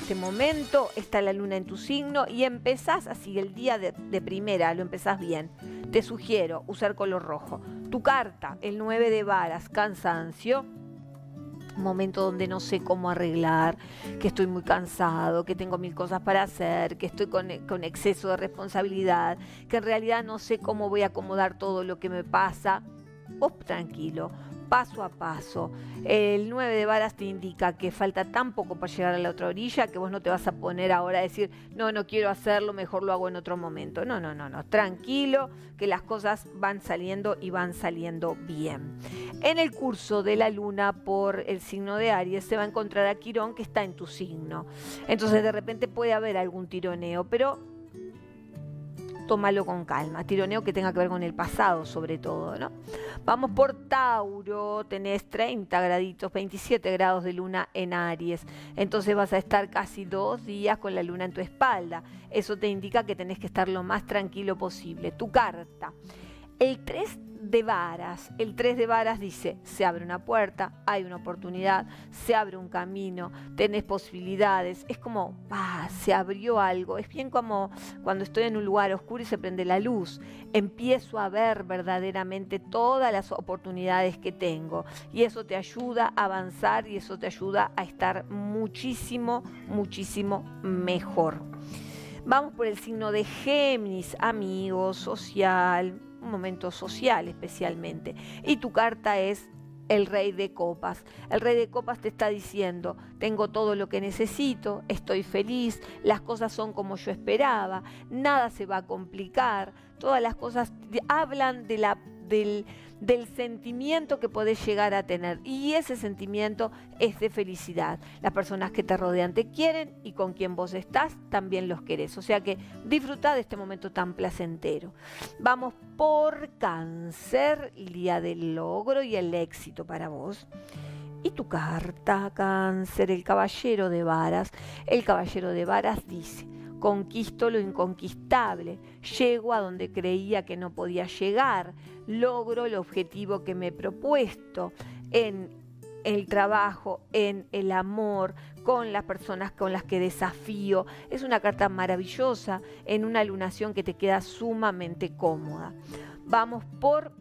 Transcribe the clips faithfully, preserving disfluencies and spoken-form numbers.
este momento, está la luna en tu signo y empezás así el día de, de primera, lo empezás bien. Te sugiero usar color rojo. Tu carta, el nueve de varas, cansancio. Un momento donde no sé cómo arreglar, que estoy muy cansado, que tengo mil cosas para hacer, que estoy con, con exceso de responsabilidad, que en realidad no sé cómo voy a acomodar todo lo que me pasa. Vos tranquilo, paso a paso. El nueve de varas te indica que falta tan poco para llegar a la otra orilla que vos no te vas a poner ahora a decir, no, no quiero hacerlo, mejor lo hago en otro momento. No, no, no, no, tranquilo, que las cosas van saliendo y van saliendo bien. En el curso de la luna por el signo de Aries se va a encontrar a Quirón, que está en tu signo. Entonces de repente puede haber algún tironeo, pero tómalo con calma. Tironeo que tenga que ver con el pasado sobre todo, ¿no? Vamos por Tauro, tenés treinta graditos, veintisiete grados de luna en Aries. Entonces vas a estar casi dos días con la luna en tu espalda. Eso te indica que tenés que estar lo más tranquilo posible. Tu carta, el tres de varas. El tres de varas dice, se abre una puerta, hay una oportunidad, se abre un camino, tenés posibilidades. Es como, ah, se abrió algo. Es bien como cuando estoy en un lugar oscuro y se prende la luz. Empiezo a ver verdaderamente todas las oportunidades que tengo. Y eso te ayuda a avanzar y eso te ayuda a estar muchísimo, muchísimo mejor. Vamos por el signo de Géminis, amigos, social, un momento social especialmente. Y tu carta es el Rey de Copas. El Rey de Copas te está diciendo, tengo todo lo que necesito, estoy feliz, las cosas son como yo esperaba, nada se va a complicar, todas las cosas hablan de la, del, del sentimiento que podés llegar a tener. Y ese sentimiento es de felicidad. Las personas que te rodean te quieren y con quien vos estás también los querés. O sea que disfrutá de este momento tan placentero. Vamos por Cáncer, el día del logro y el éxito para vos. Y tu carta, Cáncer, el caballero de varas. El caballero de varas dice, conquisto lo inconquistable, llego a donde creía que no podía llegar, logro el objetivo que me he propuesto en el trabajo, en el amor, con las personas con las que desafío. Es una carta maravillosa en una lunación que te queda sumamente cómoda. Vamos por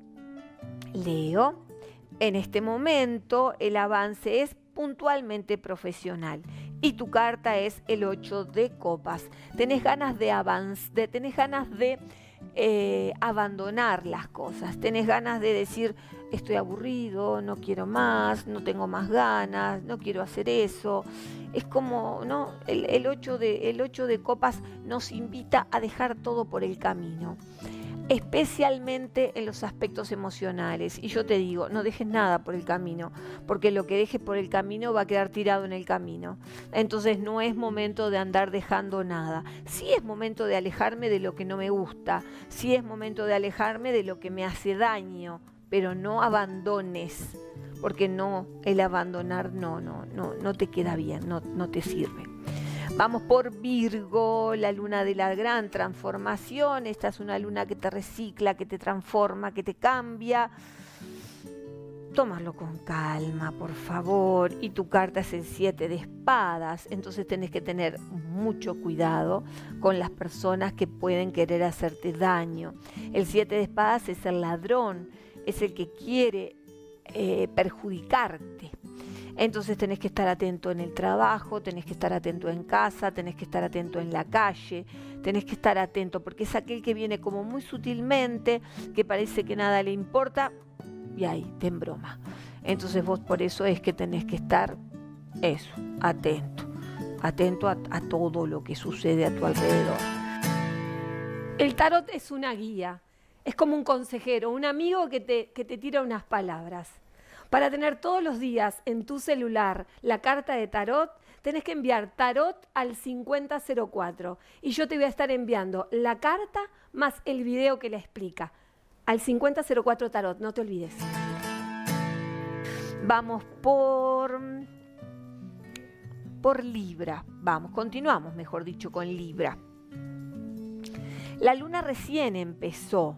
Leo. En este momento el avance es puntualmente profesional y tu carta es el ocho de copas. Tenés ganas de avanzar, tenés ganas de eh, abandonar las cosas, tenés ganas de decir estoy aburrido, no quiero más, no tengo más ganas, no quiero hacer eso. Es como, ¿no? El, el, ocho de, el ocho de copas nos invita a dejar todo por el camino, especialmente en los aspectos emocionales. Y yo te digo, no dejes nada por el camino, porque lo que dejes por el camino va a quedar tirado en el camino. Entonces no es momento de andar dejando nada. Sí es momento de alejarme de lo que no me gusta, sí es momento de alejarme de lo que me hace daño, pero no abandones, porque no, el abandonar no, no, no, no te queda bien, no, no te sirve. Vamos por Virgo, la luna de la gran transformación. Esta es una luna que te recicla, que te transforma, que te cambia. Tómalo con calma, por favor. Y tu carta es el siete de espadas. Entonces tenés que tener mucho cuidado con las personas que pueden querer hacerte daño. El siete de espadas es el ladrón, es el que quiere eh, perjudicarte. Entonces tenés que estar atento en el trabajo, tenés que estar atento en casa, tenés que estar atento en la calle, tenés que estar atento porque es aquel que viene como muy sutilmente, que parece que nada le importa y ahí te embroma. Entonces vos por eso es que tenés que estar eso, atento, atento a, a todo lo que sucede a tu alrededor. El tarot es una guía, es como un consejero, un amigo que te, que te tira unas palabras. Para tener todos los días en tu celular la carta de tarot, tenés que enviar tarot al cincuenta cero cuatro y yo te voy a estar enviando la carta más el video que la explica. Al cincuenta cero cuatro tarot, no te olvides. Vamos por, por Libra. Vamos, continuamos, mejor dicho, con Libra. La luna recién empezó.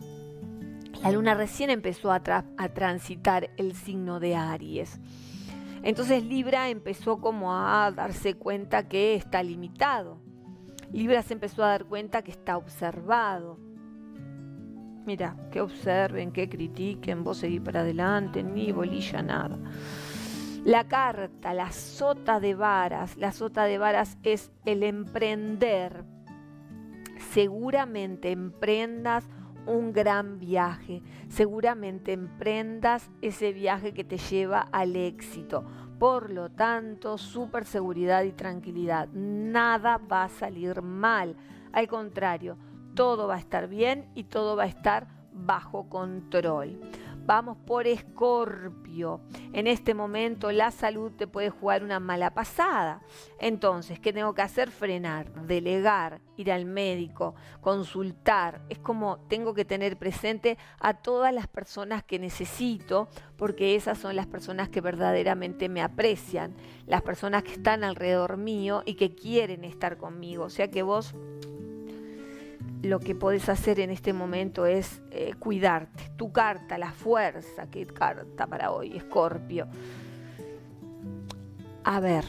La luna recién empezó a, tra a transitar el signo de Aries. Entonces Libra empezó como a darse cuenta que está limitado. Libra se empezó a dar cuenta que está observado. Mira, que observen, que critiquen, vos seguís para adelante, ni bolilla, nada. La carta, la sota de varas, la sota de varas es el emprender. Seguramente emprendas un gran viaje, seguramente emprendas ese viaje que te lleva al éxito. Por lo tanto, súper seguridad y tranquilidad. Nada va a salir mal. Al contrario, todo va a estar bien y todo va a estar bajo control. Vamos por Escorpio. En este momento la salud te puede jugar una mala pasada. Entonces, ¿qué tengo que hacer? Frenar, delegar, ir al médico, consultar. Es como tengo que tener presente a todas las personas que necesito, porque esas son las personas que verdaderamente me aprecian, las personas que están alrededor mío y que quieren estar conmigo. O sea que vos lo que podés hacer en este momento es eh, cuidarte. Tu carta, la fuerza, qué carta para hoy, Escorpio. A ver,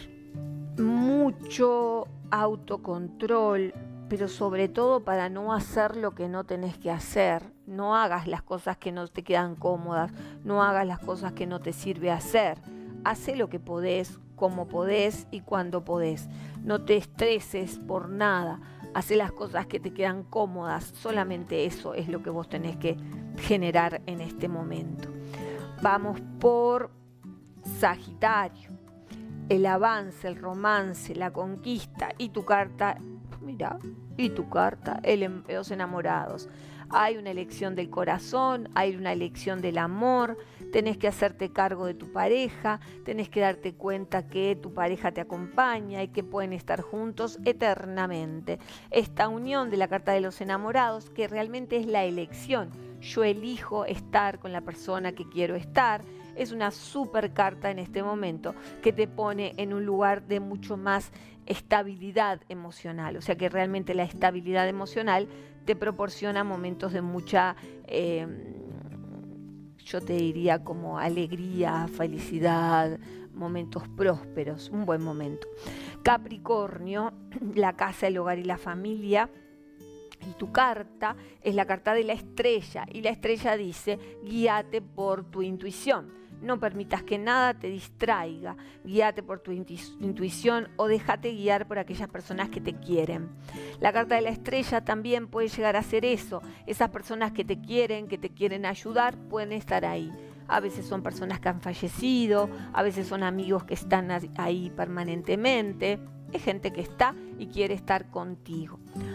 mucho autocontrol, pero sobre todo para no hacer lo que no tenés que hacer. No hagas las cosas que no te quedan cómodas, no hagas las cosas que no te sirve hacer. Hacé lo que podés, como podés y cuando podés. No te estreses por nada. Hacé las cosas que te quedan cómodas, solamente eso es lo que vos tenés que generar en este momento. Vamos por Sagitario, el avance, el romance, la conquista y tu carta, mira, y tu carta, el, los enamorados. Hay una elección del corazón, hay una elección del amor, tenés que hacerte cargo de tu pareja, tenés que darte cuenta que tu pareja te acompaña y que pueden estar juntos eternamente. Esta unión de la carta de los enamorados, que realmente es la elección, yo elijo estar con la persona que quiero estar, es una super carta en este momento que te pone en un lugar de mucho más estabilidad emocional, o sea que realmente la estabilidad emocional te proporciona momentos de mucha, eh, yo te diría como alegría, felicidad, momentos prósperos, un buen momento. Capricornio, la casa, el hogar y la familia. Y tu carta es la carta de la estrella y la estrella dice, guíate por tu intuición. No permitas que nada te distraiga, guíate por tu intuición o déjate guiar por aquellas personas que te quieren. La carta de la estrella también puede llegar a ser eso, esas personas que te quieren, que te quieren ayudar, pueden estar ahí. A veces son personas que han fallecido, a veces son amigos que están ahí permanentemente, es gente que está y quiere estar contigo.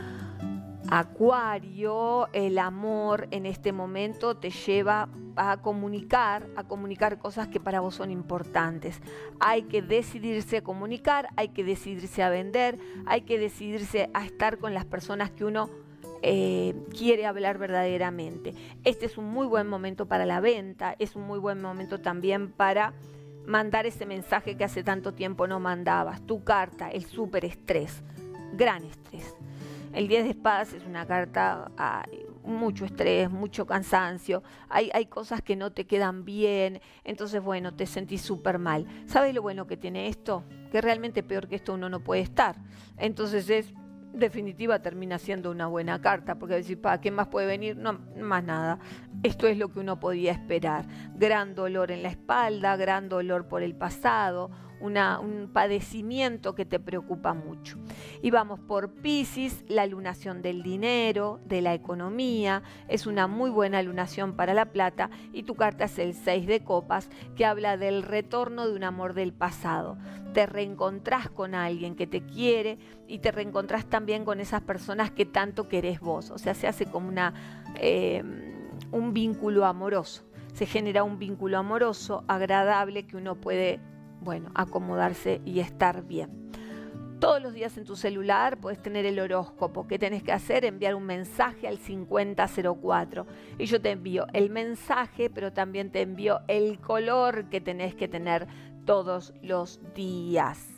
Acuario, el amor en este momento te lleva a comunicar, a comunicar cosas que para vos son importantes. Hay que decidirse a comunicar, hay que decidirse a vender, hay que decidirse a estar con las personas que uno eh, quiere hablar verdaderamente. Este es un muy buen momento para la venta, es un muy buen momento también para mandar ese mensaje que hace tanto tiempo no mandabas. Tu carta, el súper estrés, gran estrés. El diez de espadas es una carta, hay mucho estrés, mucho cansancio, hay, hay cosas que no te quedan bien, entonces bueno, te sentís súper mal. ¿Sabes lo bueno que tiene esto? Que realmente peor que esto uno no puede estar. Entonces es, definitiva, termina siendo una buena carta, porque decir, ¿para qué más puede venir? No, más nada. Esto es lo que uno podía esperar. Gran dolor en la espalda, gran dolor por el pasado, Una, un padecimiento que te preocupa mucho. Y vamos por Piscis, la lunación del dinero, de la economía, es una muy buena lunación para la plata y tu carta es el seis de copas que habla del retorno de un amor del pasado. Te reencontrás con alguien que te quiere y te reencontrás también con esas personas que tanto querés vos, o sea, se hace como una, eh, un vínculo amoroso, se genera un vínculo amoroso agradable que uno puede bueno, acomodarse y estar bien. Todos los días en tu celular puedes tener el horóscopo. ¿Qué tenés que hacer? Enviar un mensaje al cincuenta cero cuatro. Y yo te envío el mensaje, pero también te envío el color que tenés que tener todos los días.